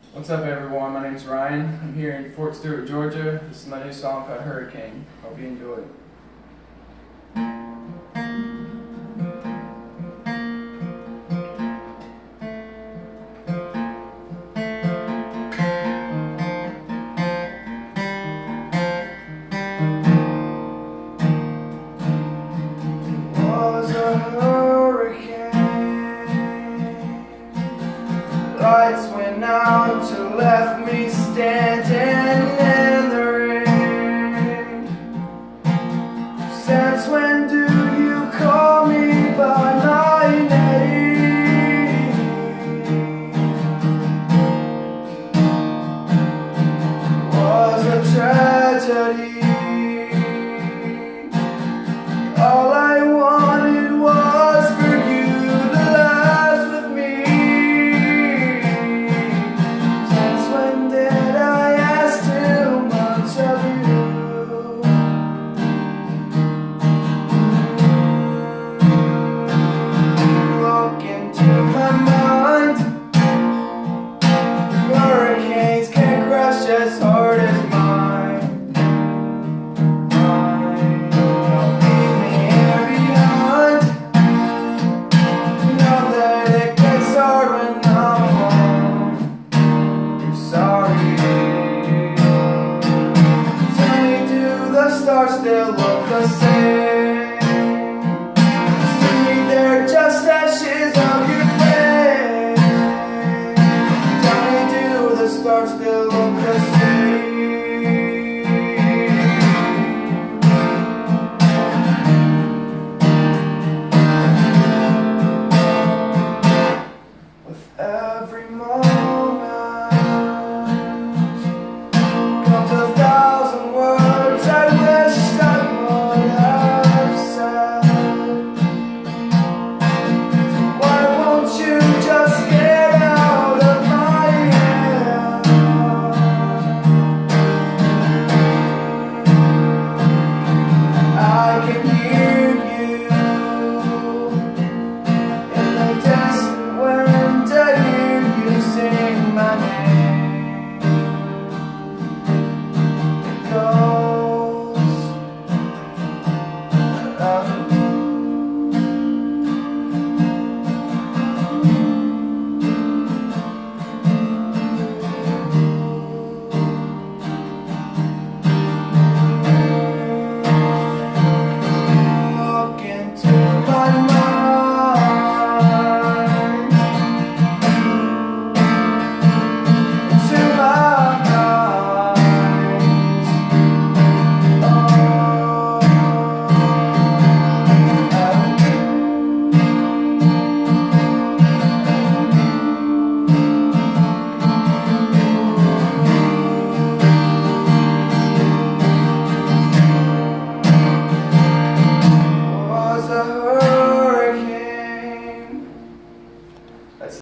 What's up, everyone? My name's Ryan. I'm here in Fort Stewart, Georgia. This is my new song called Hurricane. Hope you enjoy it. It was a hurricane. Lights went out, you left me standing in the rain. Since when do you call me by my name? It was a tragedy. All I wanted was for you to last with me. Since when did I ask too much of you? Look into my mind. Hurricanes can crush as hard as mine. Stars still look the same to me, they're just ashes of your face. Tell me, do the stars still look